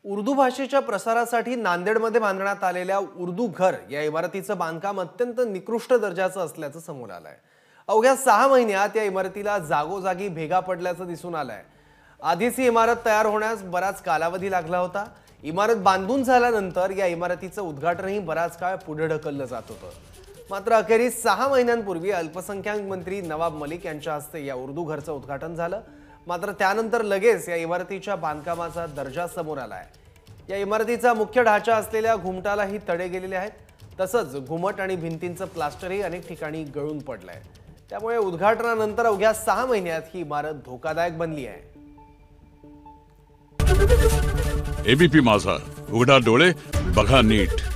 उर्दू भाषेच्या प्रसारासाठी नांदेडमध्ये बांधण्यात आलेल्या उर्दू घर या इमारतीचं बांधकाम अत्यंत निकृष्ट दर्जाचं असल्याचं समोर आलंय। अवघ्या 6 महिन्यात या इमारतीला जागोजागी भेगा पडल्याचं दिसून आलंय। आधीच ही इमारत तयार होण्यास बराच कालावधी लागला होता। इमारत बांधून झाल्यानंतर या इमारतीचं उद्घाटनही बराच काळ पुढे ढकललं जात होतं। मात्र अखेरीस 6 महिन्यांपूर्वी अल्पसंख्याक मंत्री नवाब मलिक यांच्या हस्ते या उर्दू घरचं उद्घाटन झालं। मात्र त्यानंतर लगेच या इमारतीच्या बांधकामाचा दर्जा समोर आलाय। या इमारतीचा मुख्य ढाचा असलेल्या घुमटालाही तडे गेलेले आहेत। तसंच घुमट आणि भिंतींचं प्लास्टरही अनेक ठिकाणी गळून पडलंय। त्यामुळे उद्घाटनानंतर अवघ्या 6 महिन्यात ही इमारत धोकादायक बनली आहे। एबीपी माझा, उघडा डोळे बघा नीट।